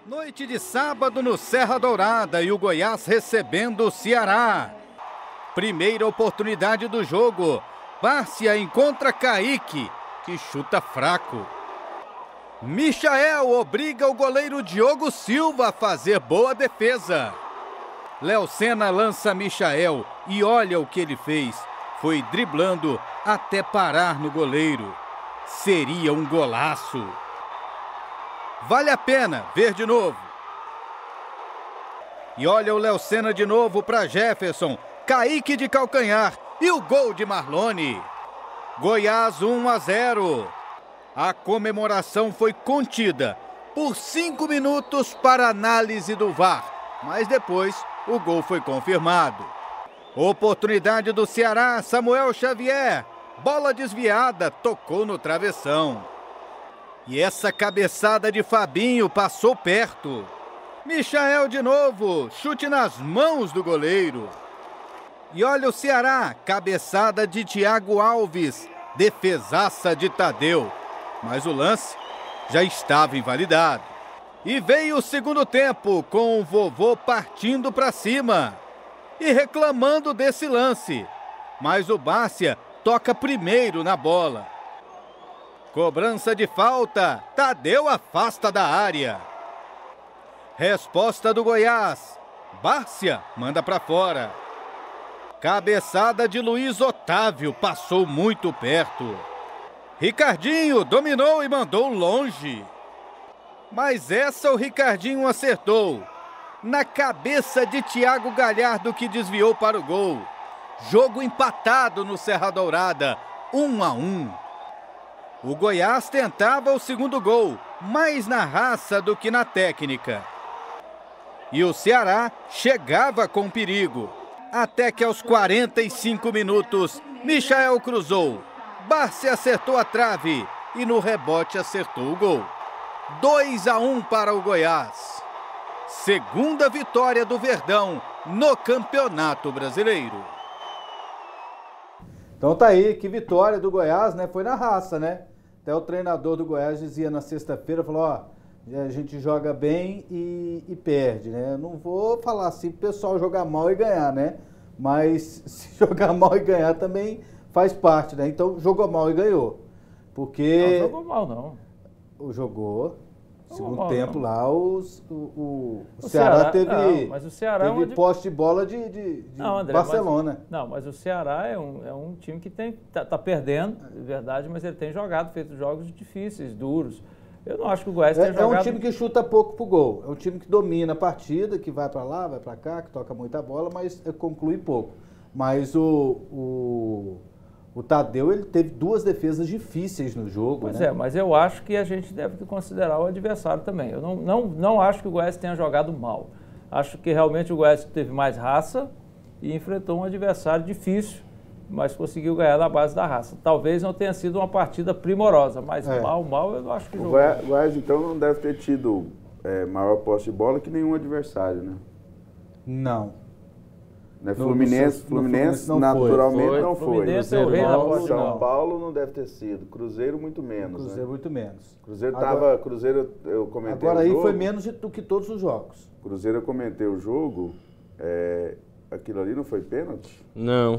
Noite de sábado no Serra Dourada e o Goiás recebendo o Ceará. Primeira oportunidade do jogo. Bárcia encontra Kaique, que chuta fraco. Michael obriga o goleiro Diogo Silva a fazer boa defesa. Léo Senna lança Michael e olha o que ele fez. Foi driblando até parar no goleiro. Seria um golaço. Vale a pena ver de novo. E olha o Léo Senna de novo para Jefferson. Kaique de calcanhar e o gol de Marlone. Goiás 1-0. A comemoração foi contida por 5 minutos para análise do VAR. Mas depois o gol foi confirmado. Oportunidade do Ceará, Samuel Xavier. Bola desviada, tocou no travessão. E essa cabeçada de Fabinho passou perto. Michael de novo, chute nas mãos do goleiro. E olha o Ceará, cabeçada de Thiago Alves, defesaça de Tadeu. Mas o lance já estava invalidado. E veio o segundo tempo, com o vovô partindo para cima e reclamando desse lance. Mas o Bárcia toca primeiro na bola. Cobrança de falta, Tadeu afasta da área. Resposta do Goiás, Bárcia manda para fora. Cabeçada de Luiz Otávio, passou muito perto. Ricardinho dominou e mandou longe. Mas essa o Ricardinho acertou. Na cabeça de Thiago Galhardo, que desviou para o gol. Jogo empatado no Serra Dourada, 1-1. O Goiás tentava o segundo gol, mais na raça do que na técnica. E o Ceará chegava com perigo. Até que aos 45 minutos, Michael cruzou. Bárcia acertou a trave e no rebote acertou o gol. 2-1 para o Goiás. Segunda vitória do Verdão no Campeonato Brasileiro. Então tá aí, que vitória do Goiás, né? Foi na raça, né? Até o treinador do Goiás dizia na sexta-feira, falou, ó, a gente joga bem e perde, né? Eu não vou falar assim pro pessoal jogar mal e ganhar, né? Mas se jogar mal e ganhar também faz parte, né? Então jogou mal e ganhou. Porque... Não jogou mal, não. Jogou. Segundo mal, tempo não. Lá, o Ceará teve, não, mas o Ceará teve posse de bola de não, André, Barcelona. Mas o Ceará é um time que tá perdendo, de verdade, mas ele tem jogado, feito jogos difíceis, duros. Eu não acho que o Goiás tenha jogado... É um time que chuta pouco pro gol. É um time que domina a partida, que vai para lá, vai para cá, que toca muita bola, mas conclui pouco. Mas o Tadeu, ele teve 2 defesas difíceis no jogo. Pois né? Mas eu acho que a gente deve considerar o adversário também. Eu não acho que o Goiás tenha jogado mal. Acho que realmente o Goiás teve mais raça e enfrentou um adversário difícil, mas conseguiu ganhar na base da raça. Talvez não tenha sido uma partida primorosa, mas mal eu não acho que jogou. O Goiás, então, não deve ter tido maior posse de bola que nenhum adversário, né? Não. Né? Fluminense naturalmente não foi. São Paulo não deve ter sido. Cruzeiro muito menos. Cruzeiro muito menos. Cruzeiro eu comentei agora o jogo. Aí foi menos do que todos os jogos. Cruzeiro eu comentei o jogo. Aquilo ali não foi pênalti? Não.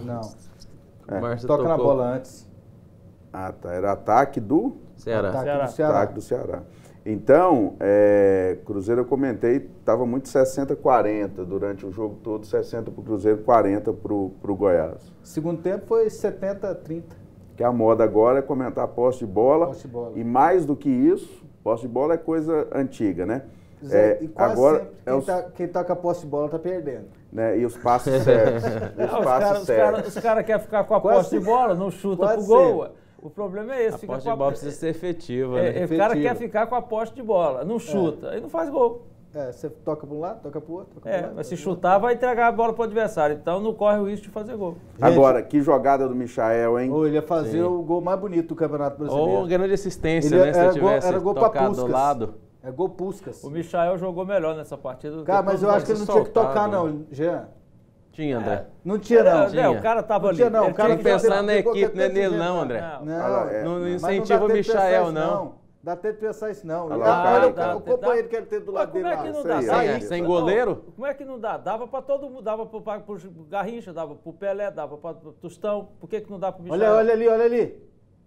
Toca na bola antes. Ah, tá. Era ataque do Ceará. Ataque do Ceará. Então, Cruzeiro eu comentei, estava muito 60-40 durante o jogo todo, 60 para o Cruzeiro, 40 para o Goiás. Segundo tempo foi 70-30. Que a moda agora é comentar posse de bola. E mais do que isso, posse de bola é coisa antiga, né? E quase agora quem tá com a posse de bola tá perdendo. Né? E os passos certos. Os caras querem ficar com a posse de bola, não chuta pro gol. O problema é esse. A posse de bola precisa ser efetiva, né? O cara quer ficar com a posse de bola, não chuta, aí não faz gol. Você toca para um lado, toca para o outro. Mas se chutar, vai entregar a bola para o adversário, então não corre o risco de fazer gol. Agora, que jogada do Michael, hein? Ele ia fazer o gol mais bonito do Campeonato Brasileiro. Ou grande assistência, né? Se ele tivesse era gol tocado do lado. É gol Puskas. O Michael jogou melhor nessa partida. Cara, mas eu acho que ele não tinha que tocar, não, Jean. Tinha, André. Não tinha, não. Tinha. O cara tava ali. Tinha, não. O cara pensando na equipe, não é nele, não, André. Não incentiva o Michael, não. Dá tempo de pensar isso não. Olha o companheiro que ele tem do lado dele lá. Como é que não dá? Sem goleiro? Como é que não dá? Dava pra todo mundo, dava pro Garrincha, dava pro Pelé, dava pra Tostão. Por que não dá pro Michel? Olha ali.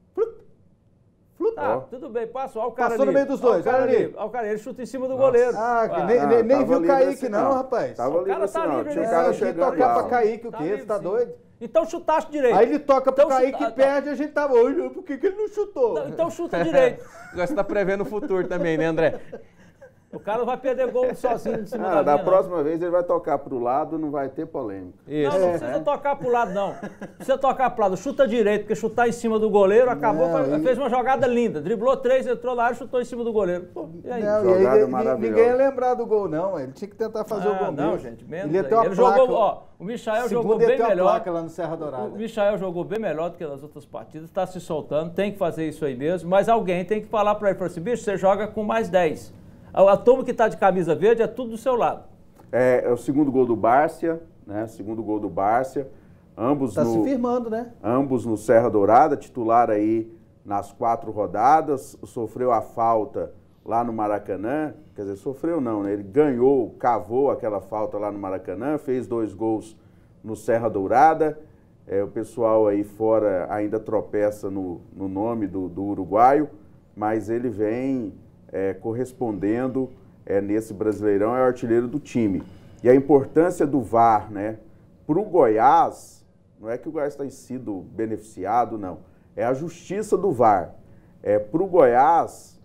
Tá, tudo bem, passou. Olha o cara Passou ali. no meio dos dois, olha ali. Olha o cara, ele chuta em cima do goleiro. Nem viu o Kaique não, rapaz. Tava livre cara assim, tá não. livre, Tinha um ele cara Que chegando tocar lá. pra Kaique o Tá quê? livre, Você tá sim. doido? Então chutaste direito. Aí ele toca pro Então Kaique e perde, a gente tava, olha, por que ele não chutou? Não, então chuta direito. Agora você tá prevendo o futuro também, né, André? O cara não vai perder gol sozinho em cima da Da linha, não. próxima vez ele vai tocar pro lado, não vai ter polêmica. Isso. Não precisa tocar pro lado, não. Precisa tocar pro lado. Chuta direito, porque chutar em cima do goleiro, acabou, fez uma jogada linda. Driblou 3, entrou na área e chutou em cima do goleiro. Pô, e aí? Não, Jogada e aí maravilhosa. ninguém ia lembrar do gol, não. Ele tinha que tentar fazer o gol Não, mesmo. gente, menos Ele ia ter aí. uma Ele placa. jogou, ó, o Michael jogou Segunda ia bem ter uma melhor. placa lá no Serra Dourada. O Michael jogou bem melhor do que nas outras partidas, está se soltando, tem que fazer isso aí mesmo, mas alguém tem que falar para ele, falar assim, bicho, você joga com mais 10. A turma que está de camisa verde é tudo do seu lado. É o segundo gol do Bárcia, né? Segundo gol do Bárcia. Ambos Tá se firmando, né? Ambos no Serra Dourada, titular aí nas 4 rodadas. Sofreu a falta lá no Maracanã. Quer dizer, sofreu não, né? Ele ganhou, cavou aquela falta lá no Maracanã, fez 2 gols no Serra Dourada. O pessoal aí fora ainda tropeça no nome do uruguaio, mas ele vem correspondendo nesse Brasileirão, é o artilheiro do time. E a importância do VAR, né? Para o Goiás, não é que o Goiás tenha sido beneficiado, não. É a justiça do VAR. Para o Goiás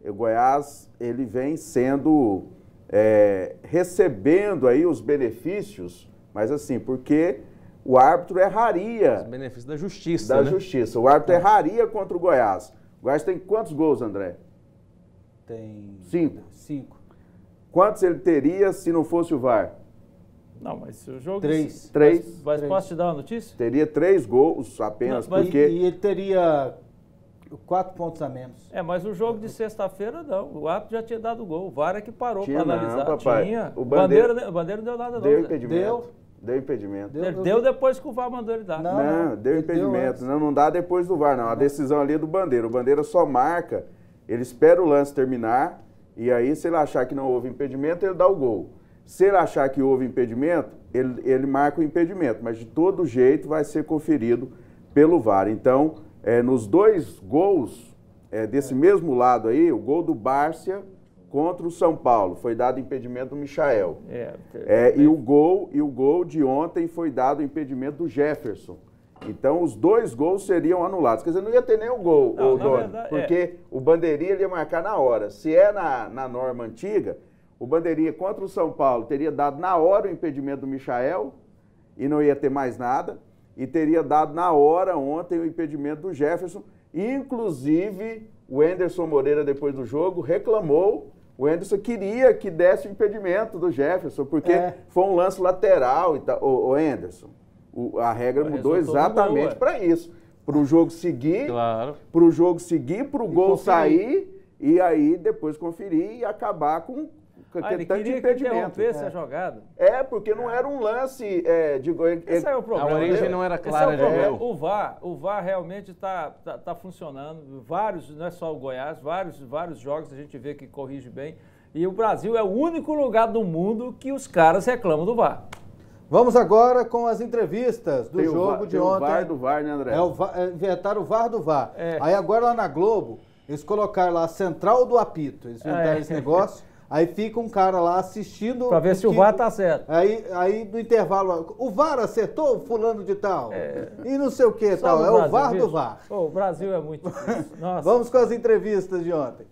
ele vem sendo, recebendo aí os benefícios, mas assim, porque o árbitro erraria. Os benefícios da justiça, né? Justiça. O árbitro erraria contra o Goiás. O Goiás tem quantos gols, André? Tem 5. Quantos ele teria se não fosse o VAR? Não, mas o jogo... 3. 3. Mas posso te dar uma notícia? Teria 3 gols apenas, Não, mas porque... E ele teria 4 pontos a menos. Mas o jogo de sexta-feira não. O árbitro já tinha dado gol. O VAR é que parou Tinha para não, analisar. papai. Tinha. O O Bandeira- Bandeira não deu nada, não. Deu Zé. impedimento. Deu impedimento. Ele deu depois que o VAR mandou ele dar. Não. Deu ele impedimento. deu antes. Não dá depois do VAR, não. A decisão ali é do Bandeira. O Bandeira só marca, ele espera o lance terminar, e aí, se ele achar que não houve impedimento, ele dá o gol. Se ele achar que houve impedimento, ele marca o impedimento, mas de todo jeito vai ser conferido pelo VAR. Então, nos 2 gols desse mesmo lado aí, o gol do Bárcia contra o São Paulo, foi dado impedimento do Michael. E o gol de ontem foi dado impedimento do Jefferson. Então, os 2 gols seriam anulados. Quer dizer, não ia ter nem o gol, Não, Doni, verdade, porque o Bandeirinha ele ia marcar na hora. Se é na norma antiga, o Bandeirinha contra o São Paulo teria dado na hora o impedimento do Michael e não ia ter mais nada. E teria dado na hora ontem o impedimento do Jefferson. Inclusive, o Anderson Moreira, depois do jogo, reclamou. O Anderson queria que desse o impedimento do Jefferson, porque foi um lance lateral. O Anderson, a regra mudou exatamente para isso. Para o jogo seguir, Claro. para o jogo seguir, para o gol conferir. sair e aí depois conferir e acabar com Ele tanto queria que impedimento. interrompesse a jogada. Porque não era um lance, Esse é o problema. A origem né? não era Esse clara é o de problema. gol. O VAR realmente está funcionando. Vários, não é só o Goiás, vários jogos a gente vê que corrige bem. E o Brasil é o único lugar do mundo que os caras reclamam do VAR. Vamos agora com as entrevistas do jogo de ontem. O VAR do VAR, né, André? Inventaram o VAR do VAR. É. Aí agora lá na Globo, eles colocaram lá a central do apito. Eles inventaram esse negócio. Aí fica um cara lá assistindo... Para ver se o VAR tá certo. Aí do intervalo, o VAR acertou o fulano de tal? E não sei o que tal. Só É no o VAR bicho. do VAR. Pô, o Brasil é muito difícil. Nossa. Vamos com as entrevistas de ontem.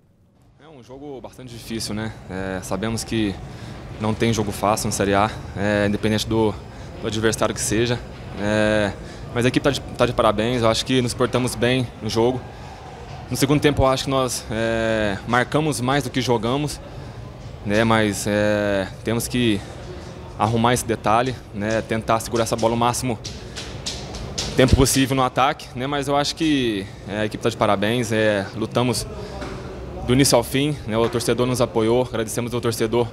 É um jogo bastante difícil, né? Sabemos que não tem jogo fácil na Série A, independente do adversário que seja. Mas a equipe está de parabéns, eu acho que nos portamos bem no jogo. No segundo tempo eu acho que nós marcamos mais do que jogamos, né? Mas temos que arrumar esse detalhe, né? Tentar segurar essa bola o máximo tempo possível no ataque, né? Mas eu acho que a equipe está de parabéns, lutamos do início ao fim, né? O torcedor nos apoiou, agradecemos ao torcedor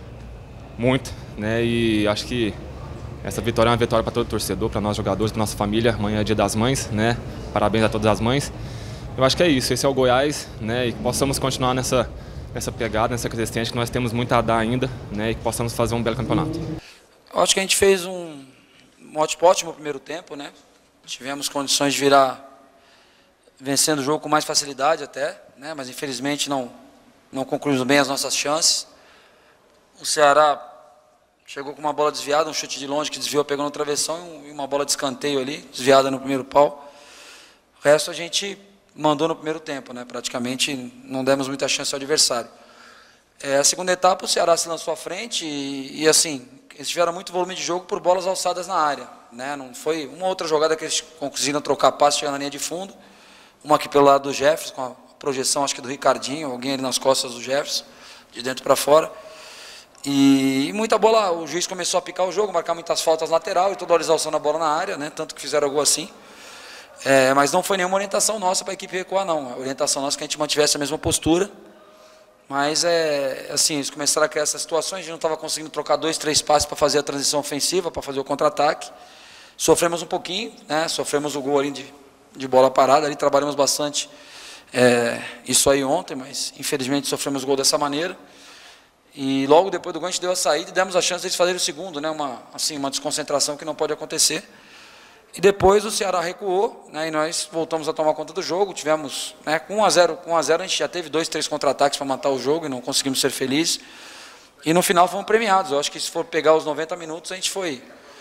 muito, né? E acho que essa vitória é uma vitória para todo torcedor, para nós jogadores, para nossa família. Amanhã é Dia das Mães, né? Parabéns a todas as mães. eu acho que é isso, esse é o Goiás, né, e que possamos continuar nessa pegada, nessa consistência, que nós temos muito a dar ainda, né, e que possamos fazer um belo campeonato. Eu acho que a gente fez um ótimo primeiro tempo, né? Tivemos condições de virar vencendo o jogo com mais facilidade até, né? Mas infelizmente não concluímos bem as nossas chances. O Ceará chegou com uma bola desviada, um chute de longe que desviou, pegou no travessão e uma bola de escanteio ali, desviada no primeiro pau. O resto a gente mandou no primeiro tempo, né? Praticamente não demos muita chance ao adversário. A segunda etapa o Ceará se lançou à frente e assim, eles tiveram muito volume de jogo por bolas alçadas na área, né? Não foi uma outra jogada que eles conseguiram trocar passe, chegar na linha de fundo, uma aqui pelo lado do Jefferson, com a projeção acho que do Ricardinho, alguém ali nas costas do Jefferson, de dentro para fora. E muita bola, o juiz começou a picar o jogo, marcar muitas faltas lateral e toda hora eles alçando a bola na área, né? Tanto que fizeram gol assim. Mas não foi nenhuma orientação nossa para a equipe recuar, não. A orientação nossa é que a gente mantivesse a mesma postura. Mas assim, eles começaram a criar essas situações, a gente não estava conseguindo trocar 2, 3 passes para fazer a transição ofensiva, para fazer o contra-ataque. Sofremos um pouquinho, né? Sofremos o gol ali de bola parada, ali trabalhamos bastante isso aí ontem, mas infelizmente sofremos o gol dessa maneira. E logo depois do gol a gente deu a saída e demos a chance deles fazerem o segundo, né? Uma desconcentração que não pode acontecer. E depois o Ceará recuou, né, e nós voltamos a tomar conta do jogo. Tivemos, né, com 1 a 0 a gente já teve 2, 3 contra-ataques para matar o jogo e não conseguimos ser felizes. E no final fomos premiados. Eu acho que se for pegar os 90 minutos, a gente foi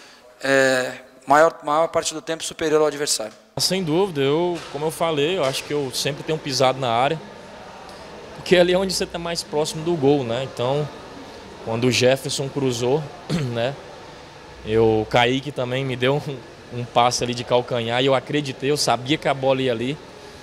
maior parte do tempo superior ao adversário. Sem dúvida, como eu falei, eu acho que eu sempre tenho pisado na área, porque ali é onde você está mais próximo do gol, né? Então, quando o Jefferson cruzou, né, o Kaique também me deu um passe ali de calcanhar e eu acreditei, eu sabia que a bola ia ali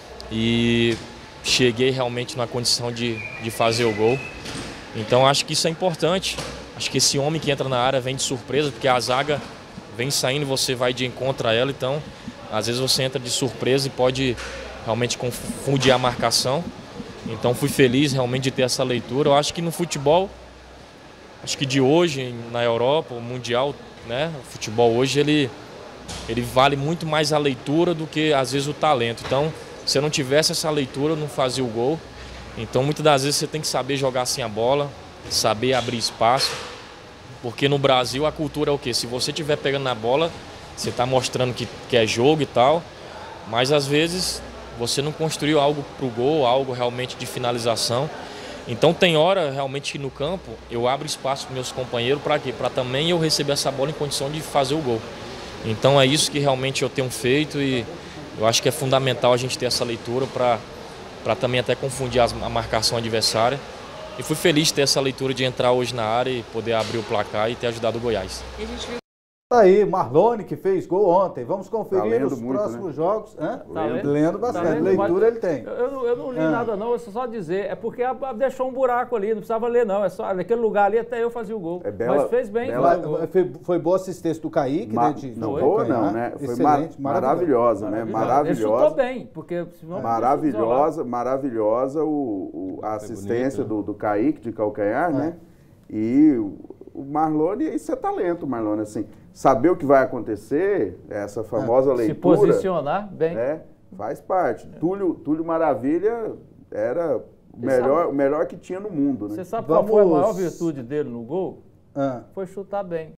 e cheguei realmente na condição de fazer o gol. Então acho que isso é importante, acho que esse homem que entra na área vem de surpresa, porque a zaga vem saindo e você vai de encontro a ela, então às vezes você entra de surpresa e pode realmente confundir a marcação. Então fui feliz realmente de ter essa leitura. Eu acho que no futebol, acho que de hoje na Europa, o Mundial, né, o futebol hoje ele vale muito mais a leitura do que, às vezes, o talento. Então, se eu não tivesse essa leitura, eu não fazia o gol. Então, muitas das vezes, você tem que saber jogar assim a bola, saber abrir espaço. Porque no Brasil, a cultura é o quê? Se você estiver pegando na bola, você está mostrando que é jogo e tal. Mas, às vezes, você não construiu algo para o gol, algo realmente de finalização. Então, tem hora, realmente, que no campo, eu abro espaço para meus companheiros. Para quê? Para também eu receber essa bola em condição de fazer o gol. Então é isso que realmente eu tenho feito e eu acho que é fundamental a gente ter essa leitura para também até confundir a marcação adversária. E fui feliz de ter essa leitura de entrar hoje na área e poder abrir o placar e ter ajudado o Goiás. Tá aí, Marlone que fez gol ontem. Vamos conferir os muito, próximos né? jogem. Tá lendo bastante. Leitura ele tem. Eu não li nada não, é só dizer. É porque deixou um buraco ali, não precisava ler não. É só naquele lugar ali até eu fazia o gol. Mas fez bem. Foi boa assistência do Kaique, né? Boa não, né? Foi maravilhosa, né? Maravilhosa. Ele chutou bem, porque senão maravilhosa a assistência do Kaique de calcanhar, né? E o Marlone, isso é talento, Marlone, assim, saber o que vai acontecer, essa famosa leitura. Se posicionar bem. Faz parte. Túlio Maravilha era o melhor que tinha no mundo, né? Você sabe qual foi a maior virtude dele no gol? Foi chutar bem.